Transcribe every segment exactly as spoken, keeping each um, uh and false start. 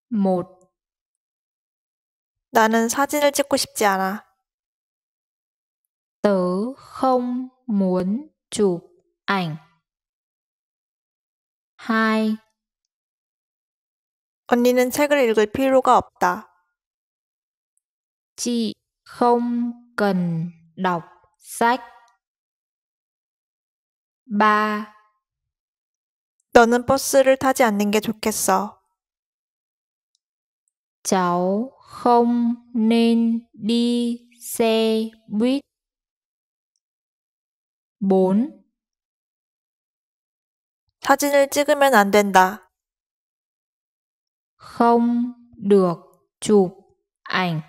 một. 나는 사진을 찍고 싶지 않아. Tớ không muốn chụp ảnh. hai. 언니는 책을 읽을 필요가 없다. Chị không cần đọc sách. ba. 너는 버스를 타지 않는 게 좋겠어. Cháu không nên đi xe buýt. bốn. 사진을 찍으면 안 된다. Không được chụp ảnh.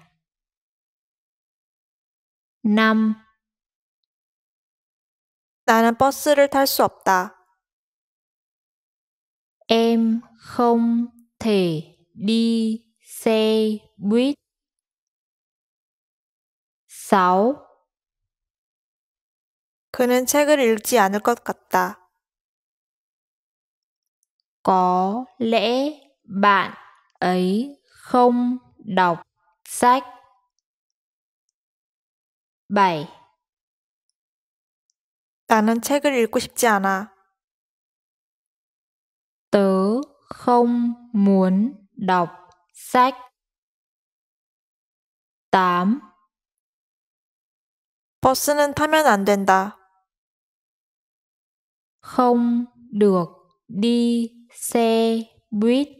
năm. 나는 버스를 탈 수 없다. Em không thể đi xe buýt. sáu. 그는 책을 읽지 않을 것 같다. Có lẽ bạn ấy không đọc sách. bảy. 나는 책을 읽고 싶지 않아. Tớ không muốn đọc sách. tám. 버스는 타면 안 된다. Không được đi xe buýt.